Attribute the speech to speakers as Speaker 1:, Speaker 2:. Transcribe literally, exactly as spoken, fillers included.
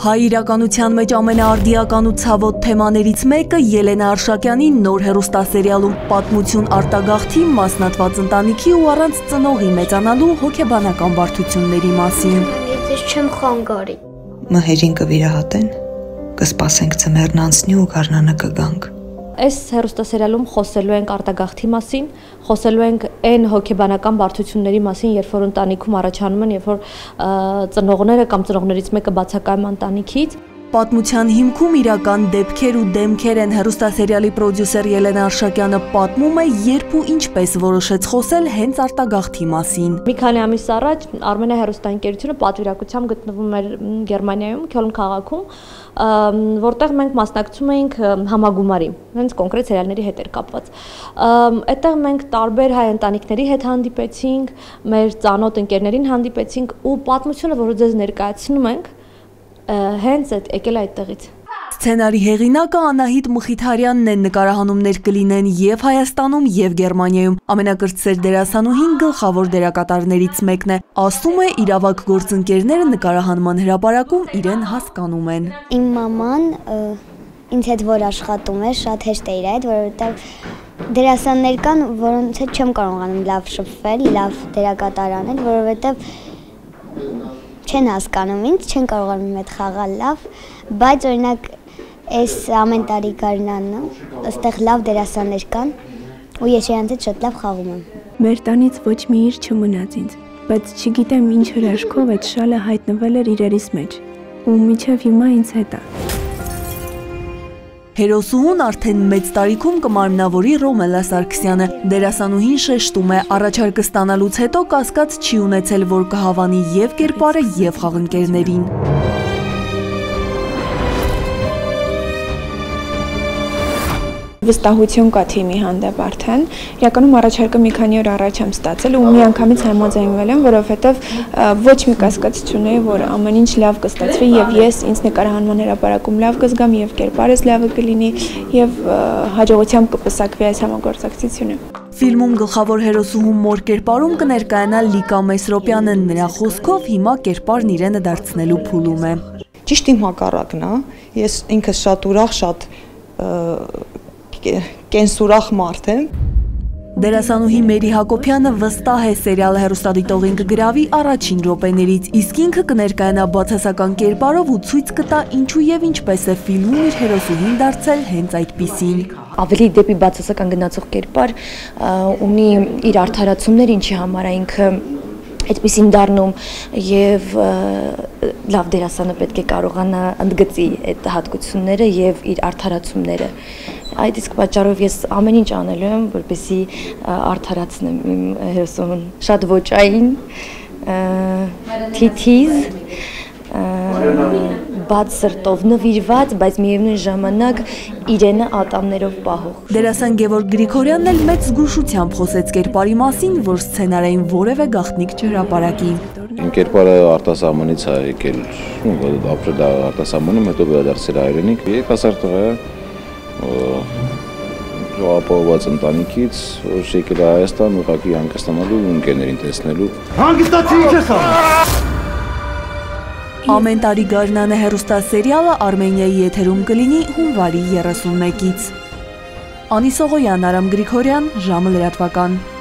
Speaker 1: Հայ իրականության մեջ ամենաարդիական ու ցավոտ թեմաներից մեկը Ելենա Արշակյանի նոր հեռուստասերիալում պատմություն արտագաղթի, մասնատված ընտանիքի ու առանց ծնողի մեծանալու հոգեբանական բարդությունների մասին։
Speaker 2: Ես չեմ խանգարի։
Speaker 3: Մհերին կվիրահատեն, կսպասենք ծմերն անցնի ու գարնանը կգանք։
Speaker 4: Այս հեռուստասերիալում խոսելու ենք արտագաղթի մասին, խոսելու ենք այն հոգեբանական բարդությունների մասին, երբ որ ընտանիքում առաջանում են, երբ որ ծնողները կամ ծնողներից մեկը բացակայում ընտանիքից։
Speaker 1: Պատմության հիմքում իրական դեպքեր ու դեմքեր են հեռուստասերիալի պրոդյուսեր Ելենա Արշակյանը պատմում է, երբ ու ինչպես որոշեց խոսել հենց արտագաղթի մասին։
Speaker 4: Մի քանի ամիս առաջ Armenia հեռուստաընկերությունը պատվիրակությամբ գտնվում էր Գերմանիայում, Քյոլն քաղաքում, որտեղ մենք մասնակցում էինք համագումարի, հենց կոնկրետ սերիալների հետ էր կապված։ Այդտեղ մենք տարբեր հայ ընտանիքների հետ հանդիպեցինք, մեր ծանոթ ընկերներին հանդիպեցինք ու պատմությունը, որը ձեզ ներկայացնում ենք, հենց այդ եկել այդտեղից։
Speaker 1: Սցենարի հեղինակը Անահիտ Մխիթարյանն է, նկարահանումներ կլինեն և Հայաստանում, և Գերմանիայում։ Ամենակրտսեր դերասանուհին գլխավոր դերակատարներից մեկն է, ասում է, իրավակ գործընկերները նկարահանման հրապարակում իրեն հասկանում են։
Speaker 2: Իմ մաման ինձ հետ որ աշխատում է, շատ հեշտ է իր այդ, որովհետև դերասաններ կան, որոնց հետ չեմ կարողանում լավ շփվել, լավ դերակատար անել, որովհետև չեն հասկանում ինձ, չեն կարողանում այդ խաղալ լավ, բայց օրինակ այս ամեն տարի գարնանը, այստեղ լավ դերասաններ կան ու ես իրանց հետ շատ լավ խաղում եմ։
Speaker 5: Մեր տանից ոչ մի իր չմնաց ինձ, բայց չգիտեմ ինչ հրաշքով այդ շալը հայտնվել էր իրերիս մեջ ու մինչև հիմա ինձ հետ է։
Speaker 1: Հերոսուհուն արդեն մեծ տարիքում կմարմնավորի Ռոմելա Սարգսյանը։ Դերասանուհին շեշտում է, առաջարկը ստանալուց հետո կասկած չի ունեցել, որ կհավանի և կերպարը, և խաղընկերներին։
Speaker 5: Վստահություն կա թիմի հանդեպ արդեն, իրականում առաջարկը մի քանի օր առաջ եմ ստացել ու միանգամից համաձայնվել եմ, որովհետև ոչ մի կասկած չունեի, որ ամեն ինչ լավ կստացվի և ես ինձ նկարահանման հրապարակում լավ կզգամ և կերպարս լավը կլինի և հաջողությամբ կպսակվի այս համագործակցությունը։
Speaker 1: Ֆիլմում գլխավոր հերոսուհու մոր կերպարում կներկայանա Լիկա Մեսրոպյանը, նրա խոսքով հիմա կերպարն իրենը դարձնելու փուլում է։
Speaker 3: Ճիշտ իմ հակառակն է, ես ինքս շատ ուրախ, շատ կենսուրախ մարդ եմ։
Speaker 1: Դերասանուհի Մերի Հակոբյանը վստահ է, սերիալը հեռուստադիտողին կգրավի առաջին րոպեներից, իսկ ինքը կներկայանա բացասական կերպարով ու ցույց կտա ինչու եւ ինչպես է ֆիլմում իր հերոսուհին դարձել հենց այդպիսին։
Speaker 4: Ավելի դեպի բացասական գնացող կերպար ունի իր արդարացումներ, ինչի համար ինքը այդպիսին դառնում և լավ դերասանը պետք է կարողանա ընդգծի այդ հատկությունները և իր արդարացումները։ Այդ իսկ պատճառով ես ամեն ինչ անելու եմ, որպեսզի արդարացնեմ իմ հերոսուհուն, շատ ոճային, թիթիզ, բաց սրտով նվիրված, բայց միևնույն ժամանակ իրենը ատամներով պահող։
Speaker 1: Դերասան Գևորգ Գրիգորյանն էլ մեծ զգուշությամբ խոսեց կերպարի մասին, որ սցենարային որևէ գաղտնիք չհրապարակի։
Speaker 6: Իմ կերպարը արտասահմանից է եկել, ապրել է արտասահմանում, հետո վերադարձել հայրենիք, երիտասարդ տղա է, ապահովված ընտանիքից, որ եկել է Հայաստան, ուղղակի հանգստանալու ու ընկերներին տեսնելու։
Speaker 7: Հանգստացի ինչ ես անում։
Speaker 1: Ամեն տարի գարնանը հեռուստասերիալը Արմենիայի եթերում կլինի հունվարի երեսունմեկից։ Անի Սողոյան, Արամ Գրիգորյան, ժամը լրատվական։